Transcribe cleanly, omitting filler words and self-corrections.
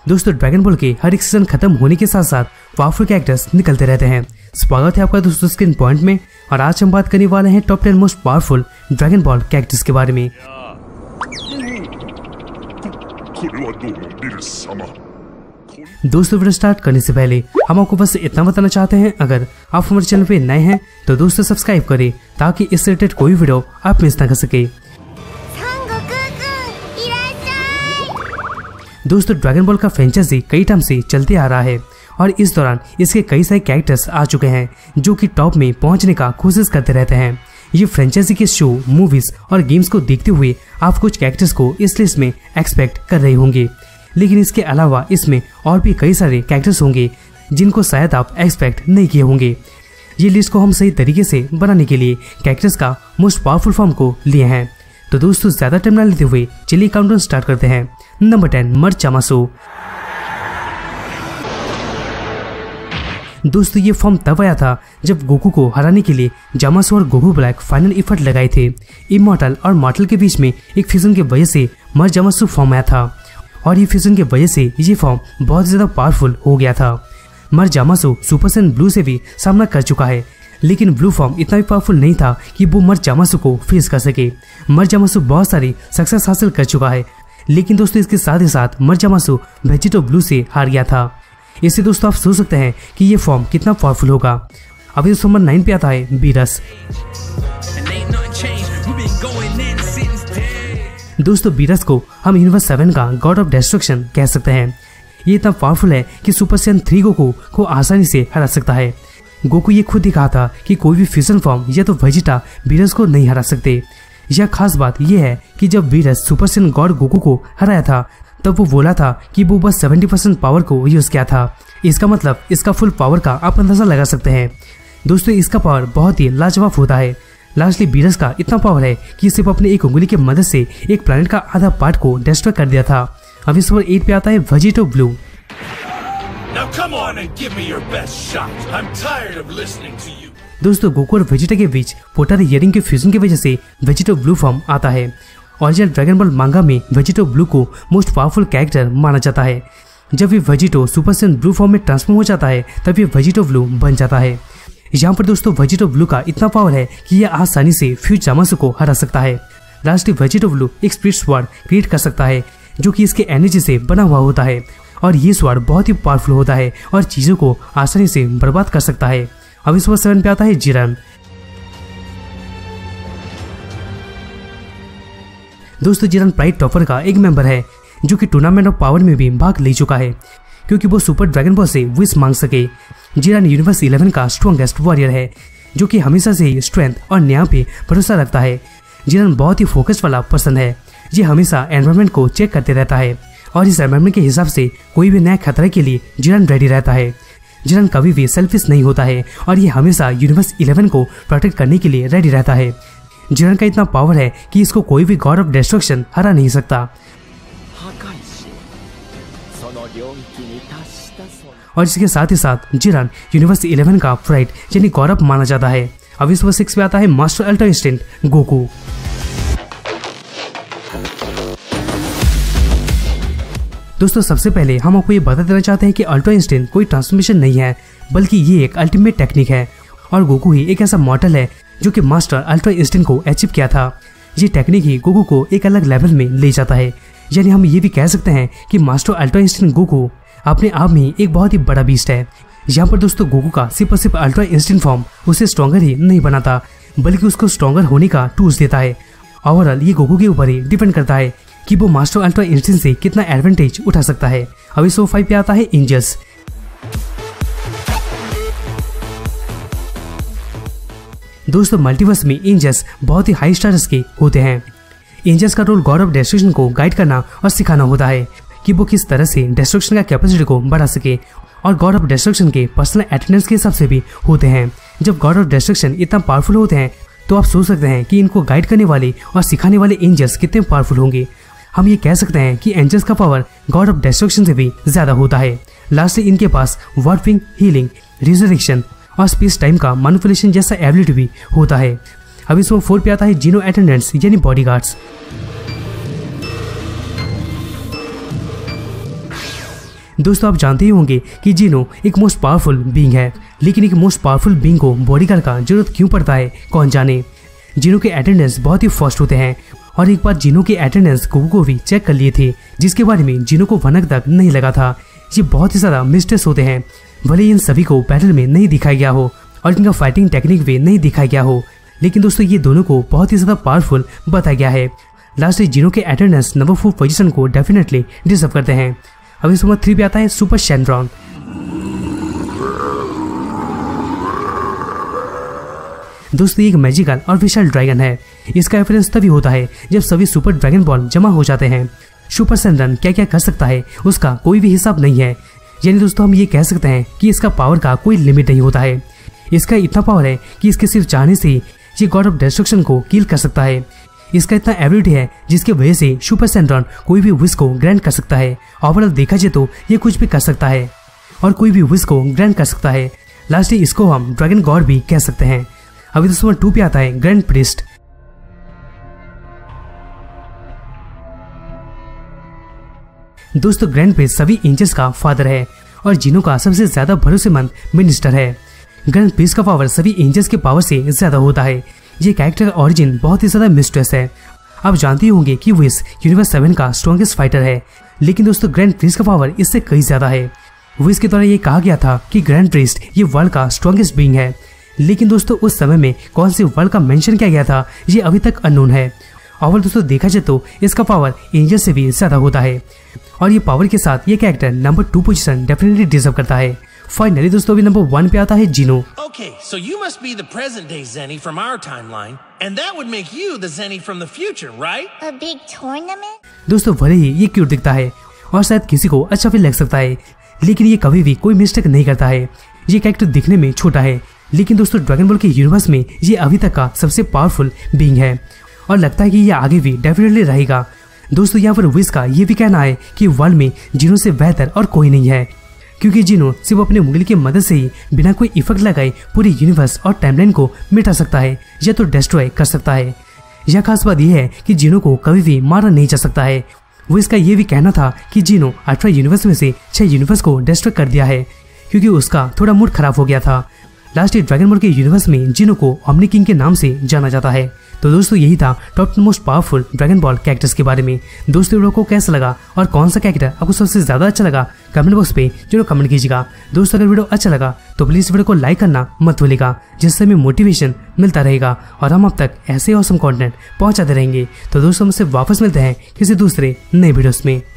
दोस्तों Dragon Ball के हर एक सीजन खत्म होने के साथ साथ पावरफुल कैरेक्टर्स निकलते रहते हैं। स्वागत है आपका दोस्तों स्क्रीन पॉइंट में, और आज हम बात करने वाले हैं top 10 most powerful Dragon Ball characters के बारे में। दोस्तों वीडियो स्टार्ट करने से पहले हम आपको बस इतना बताना चाहते हैं, अगर आप हमारे चैनल पे नए हैं तो दोस्तों सब्सक्राइब करें ताकि इससे रिलेटेड कोई वीडियो आप मिस ना कर सके। दोस्तों ड्रैगन बॉल का फ्रेंचाइजी कई टाइम से चलते आ रहा है और इस दौरान इसके कई सारे कैरेक्टर्स आ चुके हैं जो कि टॉप में पहुंचने का कोशिश करते रहते हैं। ये फ्रेंचाइजी के शो, मूवीज और गेम्स को देखते हुए आप कुछ कैरेक्टर्स को इस लिस्ट में एक्सपेक्ट कर रहे होंगे, लेकिन इसके अलावा इसमें और भी कई सारे कैरेक्टर्स होंगे जिनको शायद आप एक्सपेक्ट नहीं किए होंगे। ये लिस्ट को हम सही तरीके से बनाने के लिए कैरेक्टर्स का मोस्ट पावरफुल फॉर्म को लिए हैं। तो दोस्तों ज्यादा टाइम ना लेते हुए चलिए काउंटडाउन स्टार्ट करते हैं। नंबर 10 मर्च जामासो। दोस्तों ये फॉर्म तब आया था जब गोकू को हराने के लिए जामासो और गोकू ब्लैक फाइनल एफर्ट लगाए थे। इमॉर्टल और मॉर्टल के बीच में एक फ्यूजन की वजह से मर्च जामासो फॉर्म आया था और ये फ्यूजन की वजह से ये फॉर्म बहुत ज्यादा पावरफुल हो गया था। मर्च जामासो सुपर सैयन ब्लू से भी सामना कर चुका है, लेकिन ब्लू फॉर्म इतना भी पावरफुल नहीं था कि वो मर्च जामासो को फेस कर सके। मर्च जामासो बहुत सारी सक्सेस हासिल कर चुका है, लेकिन दोस्तों इसके साथ ही साथ मर्च जामासो वेजिटो ब्लू से हार गया था। इससे दोस्तों आप सोच सकते हैं कि ये फॉर्म कितना पावरफुल होगा। अभी दोस्तों नंबर 9 पे आता है बीरस। दोस्तों बीरस को हम यूनिवर्स 7 का गॉड ऑफ डिस्ट्रक्शन कह सकते हैं। ये इतना पावरफुल है कि सुपर सैयन 3 गोकू को आसानी से हरा सकता है। गोकू ये खुद दिखा था कि कोई भी फ्यूजन फॉर्म या तो वेजिटा बीरस को नहीं हरा सकते। यह खास बात यह है कि जब Beerus super Saiyan god Goku को हराया था तब वो बोला था कि वो बस 70% पावर को यूज किया था। इसका मतलब इसका फुल पावर का आप अंदाजा लगा सकते हैं। दोस्तों इसका पावर बहुत ही लाजवाब होता है। लास्टली बीरस का इतना पावर है कि सिर्फ अपने एक उंगली की मदद से एक प्लैनेट का आधा पार्ट को डिस्ट्रॉय कर दिया था। अब इस नंबर 8 पे आता है वेजिटो ब्लू। दोस्तों गोकू और वेजिटा के बीच पोटर इयरिंग के फ्यूजन की वजह से वेजिटो ब्लू फॉर्म आता है। ओरिजिनल ड्रैगन बॉल मांगा में वेजिटो ब्लू को मोस्ट पावरफुल कैरेक्टर माना जाता है। जब ये Vegito super Saiyan blue form में ट्रांसफॉर्म हो जाता है तब ये वेजिटो ब्लू बन जाता है। यहाँ पर दोस्तों वेजिटो ब्लू का इतना पावर है कि यह आसानी से फ्यूज जामासो को हरा सकता है। लास्टली वेजिटो ब्लू एक स्पिरिट स्वॉर्ड क्रिएट कर सकता है जो कि इसके एनर्जी से बना हुआ होता है, और ये स्वॉर्ड बहुत ही पावरफुल होता है और चीजों को आसानी से बर्बाद कर सकता है। अब इस नंबर 7 पे आता है जिरन। दोस्तों जिरन प्राइड टॉपर का एक मेंबर है जो कि टूर्नामेंट ऑफ पावर में भी भाग ले चुका है क्योंकि वो सुपर ड्रैगन बॉल से विश मांग सके। जिरन यूनिवर्स 11 का स्ट्रॉन्गेस्ट वॉरियर है जो कि हमेशा से ही स्ट्रेंथ और न्याय पे भरोसा रखता है। जिरन बहुत ही फोकस वाला पर्सन है। ये हमेशा एनवायरनमेंट को चेक करते रहता है और इस एनवायरनमेंट के हिसाब से कोई भी नया खतरे के लिए जिरन रेडी रहता है। जिरन कभी भी सेल्फिश नहीं होता है और ये हमेशा यूनिवर्स 11 को प्रोटेक्ट करने के लिए रेडी रहता है। जिरन का इतना पावर है कि इसको कोई भी गॉड ऑफ डिस्ट्रक्शन हरा नहीं सकता। और इसके साथ ही साथ जिरन यूनिवर्स 11 का प्राइड यानी गौरव माना जाता है। अब इस नंबर 6 पे आता है मास्टर अल्ट्रा इंस्टेंट गोकू। दोस्तों सबसे पहले हम आपको ये बता देना चाहते हैं कि अल्ट्रा इंस्टेंट कोई ट्रांसफॉर्मेशन नहीं है, बल्कि ये एक अल्टीमेट टेक्निक है और गोकू ही एक ऐसा मॉडल है जो कि मास्टर अल्ट्रा इंस्टेंट को अचीव किया था। ये टेक्निक ही गोकू को एक अलग लेवल में ले जाता है। यानी हम ये भी कह सकते हैं कि मास्टर अल्ट्रा इंस्टेंट गोकू अपने आप में एक बहुत ही बड़ा बीस्ट है। यहाँ पर दोस्तों गोकू का सिर्फ अल्ट्रा इंस्टेंट फॉर्म उसे स्ट्रॉन्गर ही नहीं बनाता, बल्कि उसको स्ट्रॉन्गर होने का टूल्स देता है। ओवरऑल ये गोकू के ऊपर ही डिपेंड करता है कि वो मास्टर अल्ट्रा इंस्टेंट से कितना एडवांटेज उठा सकता है। अब इस 5 पे आता है एंजल्स। दोस्तों मल्टीवर्स में एंजल्स बहुत ही हाई स्टेटस के होते हैं। एंजल्स का रोल गॉड ऑफ डिस्ट्रक्शन को गाइड करना और सिखाना होता है कि वो किस तरह से डिस्ट्रक्शन का कैपेसिटी को बढ़ा सके, और गॉड ऑफ डिस्ट्रक्शन के पर्सनल अटेंडेंस के हिसाब से भी होते हैं। जब गॉड ऑफ डिस्ट्रक्शन इतना पावरफुल होते हैं तो आप सोच सकते हैं कि इनको गाइड करने वाले और सिखाने वाले एंजल्स कितने पावरफुल होंगे। हम ये कह सकते हैं कि एंजल्स का पावर गॉड ऑफ डिस्ट्रक्शन से भी ज्यादा होता है। लास्टली इनके पास वार्पिंग, हीलिंग, रिजरेक्शन और स्पेस टाइम का मैनिपुलेशन जैसा एबिलिटी भी होता है। अब इसमें 4 पे आता है जीनो अटेंडेंट्स यानी बॉडीगार्ड्स। दोस्तों आप जानते ही होंगे कि जिनो एक मोस्ट पावरफुल बीइंग है, लेकिन एक मोस्ट पावरफुल बीइंग को बॉडीगार्ड का जरूरत क्यों पड़ता है कौन जाने। जिनो के अटेंडेंस बहुत ही फास्ट होते हैं और एक बार जिनो के अटेंडेंस गोकू को भी चेक कर लिए थे, जिसके बारे में जिनो को भनक तक नहीं लगा था। ये बहुत ही ज्यादा मिस्टेक्स होते हैं, भले इन सभी को बैटल में नहीं दिखाया गया हो और इनका फाइटिंग टेक्निक भी नहीं दिखाया गया हो, लेकिन दोस्तों ये दोनों को बहुत ही ज्यादा पावरफुल बताया गया है। लास्ट में जिनो के अटेंडेंस नंबर 4 पोजीशन को डेफिनेटली डिजर्व करते हैं। अब इस नंबर 3 पे आता है सुपर शेनरॉन। दोस्तों एक मैजिकल और विशाल ड्रैगन है। इसका रेफरेंस तभी होता है जब सभी सुपर ड्रैगन बॉल जमा हो जाते हैं। सुपर शेनरॉन क्या क्या कर सकता है उसका कोई भी हिसाब नहीं है, यानी दोस्तों हम ये कह सकते हैं कि इसका पावर का कोई लिमिट नहीं होता है। इसका इतना पावर है कि इसके सिर्फ चाहने से ये गॉड ऑफ डिस्ट्रक्शन को किल कर सकता है। इसका इतना एबिलिटी है जिसकी वजह से सुपर शेनरॉन कोई भी विश को ग्रांट कर सकता है। ओवरऑल देखा जाए तो ये कुछ भी कर सकता है और कोई भी विश को ग्रांट कर सकता है। लास्ट इसको हम ड्रैगन गॉड भी कह सकते हैं। अभी दोस्तों नंबर 2 पे आता है ग्रैंड प्रीस्ट। दोस्तों ग्रैंड प्रीस्ट सभी एंजल्स का फादर है और जिनो का सबसे ज्यादा भरोसेमंद मिनिस्टर है। ग्रैंड प्रीस्ट का पावर सभी एंजल्स के पावर से ज्यादा होता है। ये कैरेक्टर का ओरिजिन बहुत ही ज्यादा मिस्ट्रेस है। आप जानते होंगे कि विश यूनिवर्स 7 का स्ट्रॉन्गेस्ट फाइटर है, लेकिन दोस्तों ग्रैंड प्रीस्ट का पावर इससे कई ज्यादा है। विश के द्वारा ये कहा गया था कि ग्रैंड प्रीस्ट ये वर्ल्ड का स्ट्रॉन्गेस्ट बीइंग है, लेकिन दोस्तों उस समय में कौन से वर्ल्ड का मेंशन किया गया था ये अभी तक अननोन है। और दोस्तों देखा जाए तो इसका पावर एंजल से भी ज्यादा होता है और ये पावर के साथ ये character number 2 position definitely deserve करता है। फाइनली दोस्तों अभी नंबर 1 पे आता है जिनो। Okay, so you must be the present day Zenny from our timeline, and that would make you the Zenny from the future, right? A big tournament? दोस्तों भले ही ये क्यूट दिखता है और शायद किसी को अच्छा भी लग सकता है, लेकिन ये कभी भी कोई मिस्टेक नहीं करता है। ये कैरेक्टर दिखने में छोटा है, लेकिन दोस्तों ड्रैगन बॉल के यूनिवर्स में ये अभी तक का सबसे पावरफुल बीइंग है और लगता है कि ये आगे भी डेफिनेटली रहेगा। दोस्तों यहाँ पर विश का ये भी कहना है कि वर्ल्ड में जिनो से बेहतर और कोई नहीं है, क्योंकि जिनो सिर्फ अपने उंगली की मदद से ही बिना कोई इफेक्ट लगाए पूरे यूनिवर्स और टाइमलाइन को मिटा सकता है या तो डिस्ट्रॉय कर सकता है। यह खास बात यह है कि जिनो को कभी भी मारा नहीं जा सकता है। वो इसका ये भी कहना था कि जिनो 18 यूनिवर्स में से 6 यूनिवर्स को डिस्ट्रॉय कर दिया है क्योंकि उसका थोड़ा मूड खराब हो गया था। लास्ट ड्रैगन बॉल के यूनिवर्स में जिनो को ओमनी किंग के नाम से जाना जाता है। तो दोस्तों यही था top most powerful Dragon Ball characters के बारे में। दोस्तों वीडियो को कैसा लगा और कौन सा कैरेक्टर आपको सबसे ज्यादा अच्छा लगा कमेंट बॉक्स पे जरूर कमेंट कीजिएगा। दोस्तों अगर वीडियो अच्छा लगा तो प्लीज वीडियो को लाइक करना मत भूलिएगा, जिससे हमें मोटिवेशन मिलता रहेगा और हम अब तक ऐसे ऑसम कंटेंट पहुंचाते रहेंगे। तो दोस्तों हमसे वापस मिलते हैं किसी दूसरे नए वीडियोस में।